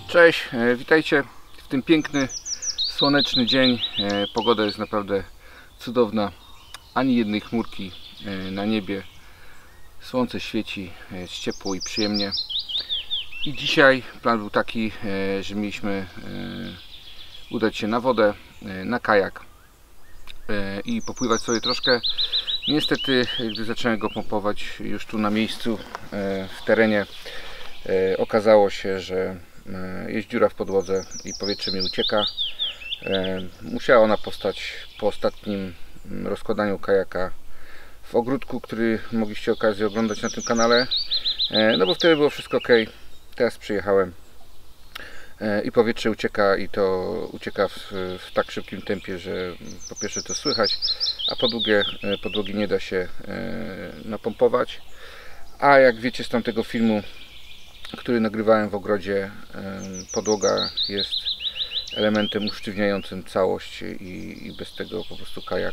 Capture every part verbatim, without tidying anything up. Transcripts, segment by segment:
Cześć, witajcie w tym piękny, słoneczny dzień. Pogoda jest naprawdę cudowna. Ani jednej chmurki na niebie. Słońce świeci, jest ciepło i przyjemnie. I dzisiaj plan był taki, że mieliśmy udać się na wodę, na kajak i popływać sobie troszkę. Niestety, gdy zacząłem go pompować już tu na miejscu, w terenie, okazało się, że jest dziura w podłodze i powietrze mi ucieka. Musiała ona powstać po ostatnim rozkładaniu kajaka w ogródku, który mogliście okazję oglądać na tym kanale. No bo wtedy było wszystko ok. Teraz przyjechałem i powietrze ucieka, i to ucieka w, w tak szybkim tempie, że po pierwsze to słychać, a po drugie podłogi nie da się napompować. A jak wiecie z tamtego filmu, który nagrywałem w ogrodzie, podłoga jest elementem usztywniającym całość i, i bez tego po prostu kajak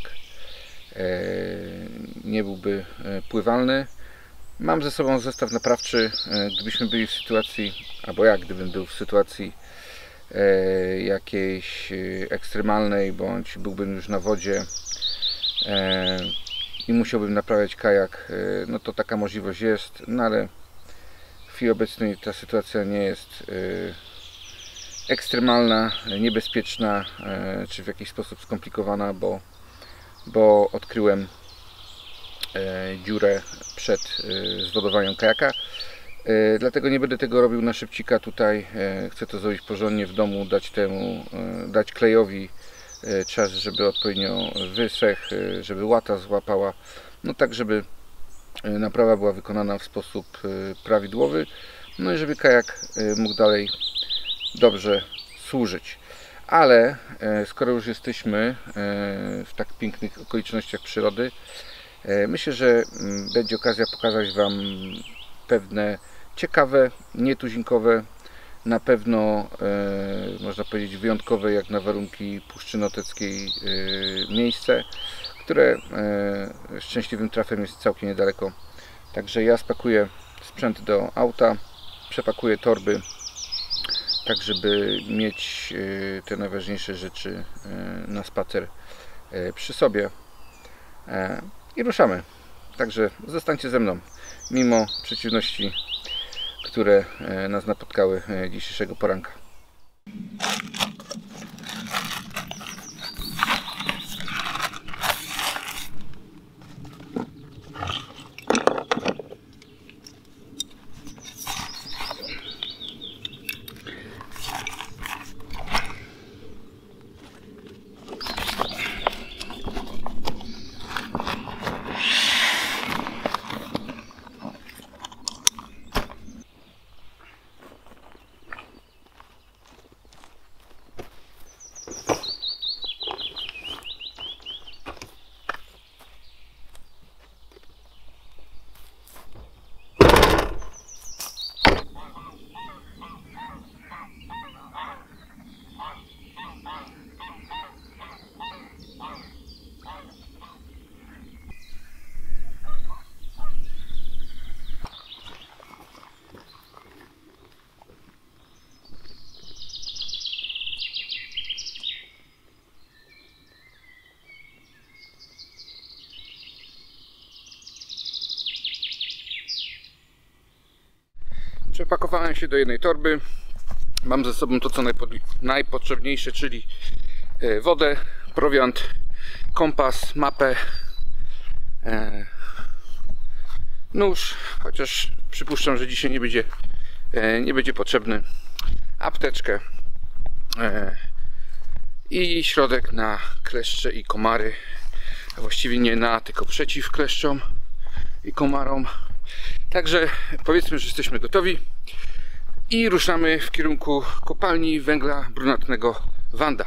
nie byłby pływalny. Mam ze sobą zestaw naprawczy. Gdybyśmy byli w sytuacji, albo ja gdybym był w sytuacji jakiejś ekstremalnej, bądź byłbym już na wodzie i musiałbym naprawiać kajak, no to taka możliwość jest, no ale w chwili obecnej ta sytuacja nie jest ekstremalna, niebezpieczna czy w jakiś sposób skomplikowana, bo, bo odkryłem dziurę przed zwodowaniem kajaka. Dlatego nie będę tego robił na szybcika tutaj. Chcę to zrobić porządnie w domu, dać temu, dać klejowi czas, żeby odpowiednio wysechł, żeby łata złapała, no tak, żeby naprawa była wykonana w sposób prawidłowy, no i żeby kajak mógł dalej dobrze służyć. Ale skoro już jesteśmy w tak pięknych okolicznościach przyrody, myślę, że będzie okazja pokazać Wam pewne ciekawe, nietuzinkowe, na pewno można powiedzieć wyjątkowe jak na warunki Puszczy Noteckiej miejsce, które szczęśliwym trafem jest całkiem niedaleko. Także ja spakuję sprzęt do auta, przepakuję torby, tak żeby mieć te najważniejsze rzeczy na spacer przy sobie i ruszamy. Także zostańcie ze mną, mimo przeciwności, które nas napotkały dzisiejszego poranka. Przepakowałem się do jednej torby. Mam ze sobą to, co najpotrzebniejsze, czyli wodę, prowiant, kompas, mapę, nóż, chociaż przypuszczam, że dzisiaj nie będzie, nie będzie potrzebny, apteczkę i środek na kleszcze i komary. A właściwie nie na, tylko przeciw kleszczom i komarom. Także powiedzmy, że jesteśmy gotowi i ruszamy w kierunku kopalni węgla brunatnego Wanda.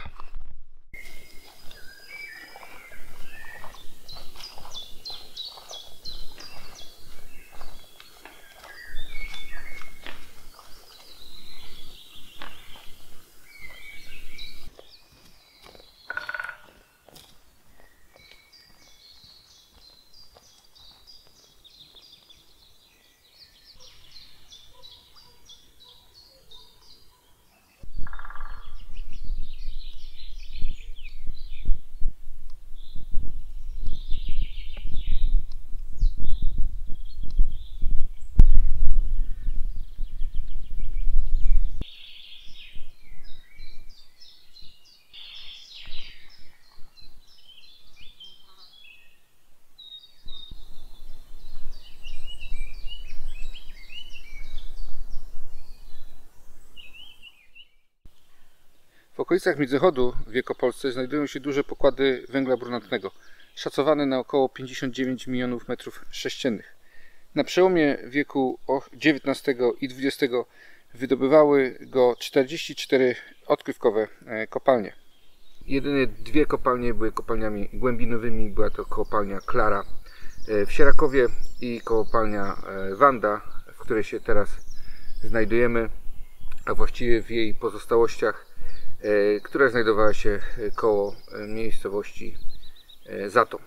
okolicach Międzychodu w Wielkopolsce znajdują się duże pokłady węgla brunatnego, szacowane na około pięćdziesiąt dziewięć milionów metrów sześciennych. Na przełomie wieku dziewiętnastego i dwudziestego wydobywały go czterdzieści cztery odkrywkowe kopalnie. Jedynie dwie kopalnie były kopalniami głębinowymi. Była to kopalnia Klara w Sierakowie i kopalnia Wanda, w której się teraz znajdujemy, a właściwie w jej pozostałościach, która znajdowała się koło miejscowości Zatom.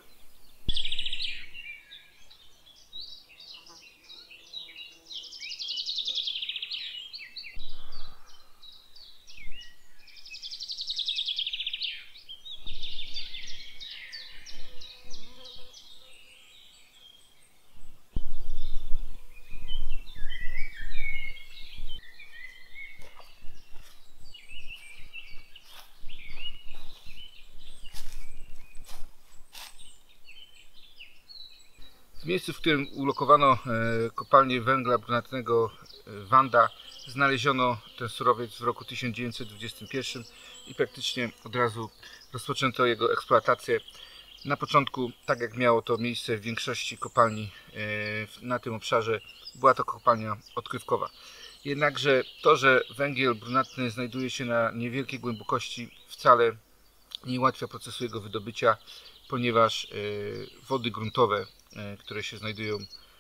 W miejscu, w którym ulokowano kopalnię węgla brunatnego Wanda, znaleziono ten surowiec w roku tysiąc dziewięćset dwudziestym pierwszym i praktycznie od razu rozpoczęto jego eksploatację. Na początku, tak jak miało to miejsce w większości kopalni na tym obszarze, była to kopalnia odkrywkowa. Jednakże to, że węgiel brunatny znajduje się na niewielkiej głębokości, wcale nie ułatwia procesu jego wydobycia, ponieważ wody gruntowe, które się znajdują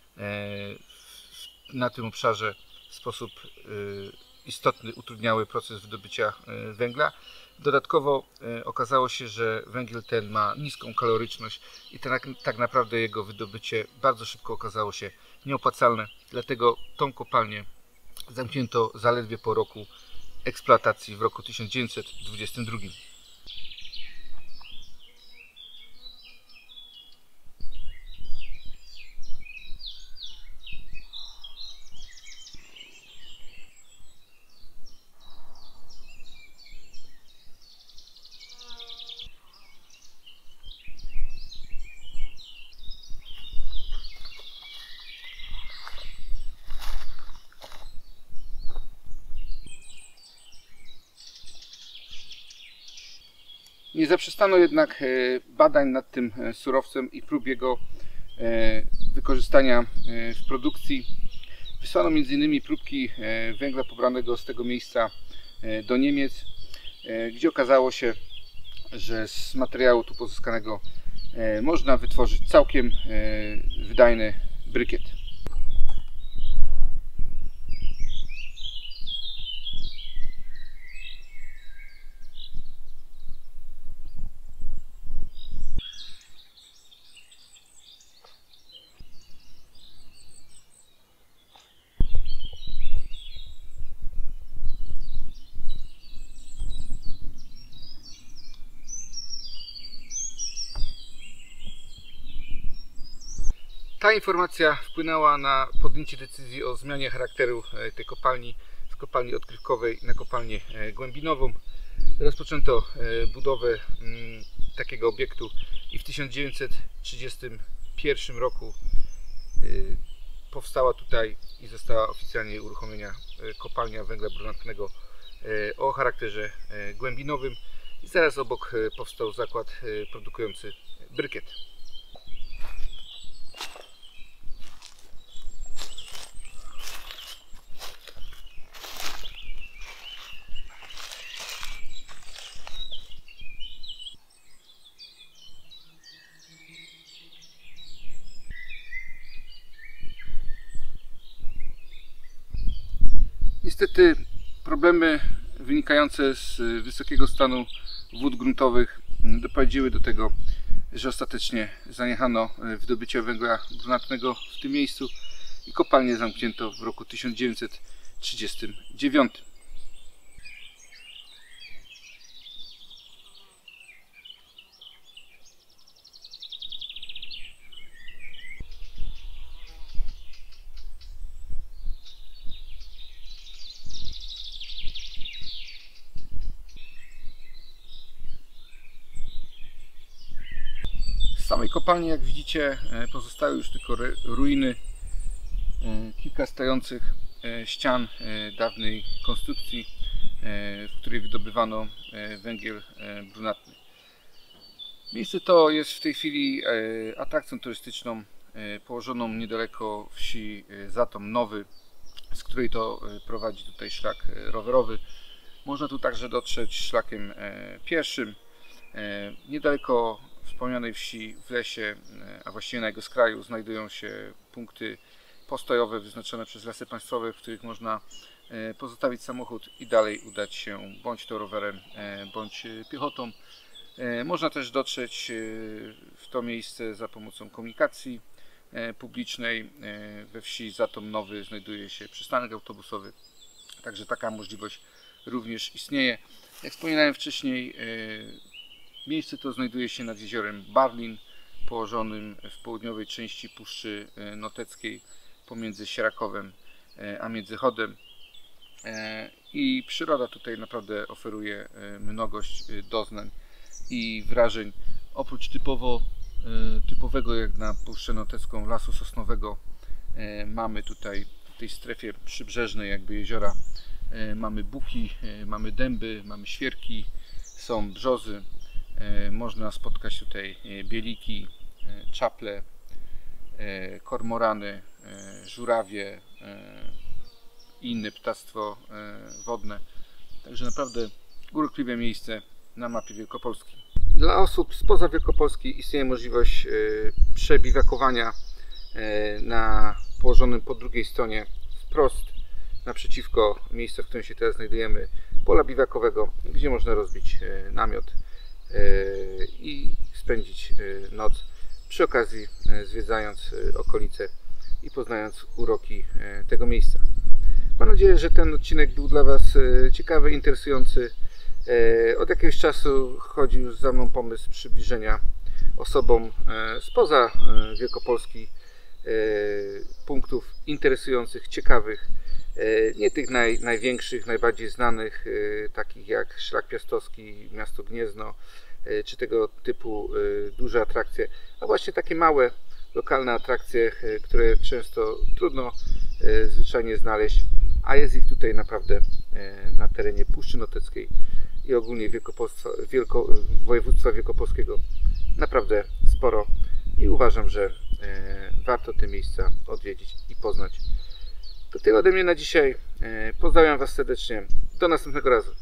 na tym obszarze, w sposób istotny utrudniały proces wydobycia węgla. Dodatkowo okazało się, że węgiel ten ma niską kaloryczność i tak, tak naprawdę jego wydobycie bardzo szybko okazało się nieopłacalne. Dlatego tą kopalnię zamknięto zaledwie po roku eksploatacji w roku tysiąc dziewięćset dwudziestym drugim. Nie zaprzestano jednak badań nad tym surowcem i prób jego wykorzystania w produkcji. Wysłano między innymi próbki węgla pobranego z tego miejsca do Niemiec, gdzie okazało się, że z materiału tu pozyskanego można wytworzyć całkiem wydajny brykiet. Ta informacja wpłynęła na podjęcie decyzji o zmianie charakteru tej kopalni z kopalni odkrywkowej na kopalnię głębinową. Rozpoczęto budowę takiego obiektu i w tysiąc dziewięćset trzydziestym pierwszym roku powstała tutaj i została oficjalnie uruchomiona kopalnia węgla brunatnego o charakterze głębinowym i zaraz obok powstał zakład produkujący brykiet. Niestety problemy wynikające z wysokiego stanu wód gruntowych doprowadziły do tego, że ostatecznie zaniechano wydobycia węgla brunatnego w tym miejscu i kopalnię zamknięto w roku tysiąc dziewięćset trzydziestym dziewiątym. Z samej kopalni, jak widzicie, pozostały już tylko ruiny, kilka stojących ścian dawnej konstrukcji w której wydobywano węgiel brunatny. Miejsce to jest w tej chwili atrakcją turystyczną położoną niedaleko wsi Zatom Nowy, z której to prowadzi tutaj szlak rowerowy. Można tu także dotrzeć szlakiem pieszym. Niedaleko wspomnianej wsi w lesie, a właściwie na jego skraju, znajdują się punkty postojowe wyznaczone przez Lasy Państwowe, w których można pozostawić samochód i dalej udać się bądź to rowerem, bądź piechotą. Można też dotrzeć w to miejsce za pomocą komunikacji publicznej. We wsi Zatom Nowy znajduje się przystanek autobusowy, także taka możliwość również istnieje. Jak wspominałem wcześniej, miejsce to znajduje się nad jeziorem Barlin, położonym w południowej części Puszczy Noteckiej pomiędzy Sierakowem a Międzychodem. I przyroda tutaj naprawdę oferuje mnogość doznań i wrażeń. Oprócz typowo, typowego jak na Puszczę Notecką lasu sosnowego, mamy tutaj w tej strefie przybrzeżnej jakby jeziora, mamy buki, mamy dęby, mamy świerki, są brzozy. Można spotkać tutaj bieliki, czaple, kormorany, żurawie i inne ptactwo wodne. Także naprawdę urokliwe miejsce na mapie Wielkopolski. Dla osób spoza Wielkopolski istnieje możliwość przebiwakowania na położonym po drugiej stronie, wprost naprzeciwko miejsca, w którym się teraz znajdujemy, pola biwakowego, gdzie można rozbić namiot i spędzić noc, przy okazji zwiedzając okolice i poznając uroki tego miejsca. Mam nadzieję, że ten odcinek był dla Was ciekawy, interesujący. Od jakiegoś czasu chodził za mną pomysł przybliżenia osobom spoza Wielkopolski punktów interesujących, ciekawych, nie tych naj, największych, najbardziej znanych, takich jak Szlak Piastowski, Miasto Gniezno, czy tego typu duże atrakcje, a właśnie takie małe, lokalne atrakcje, które często trudno zwyczajnie znaleźć, a jest ich tutaj naprawdę na terenie Puszczy Noteckiej i ogólnie Wielko, województwa wielkopolskiego naprawdę sporo i uważam, że warto te miejsca odwiedzić i poznać. To tyle ode mnie na dzisiaj. Pozdrawiam Was serdecznie. Do następnego razu.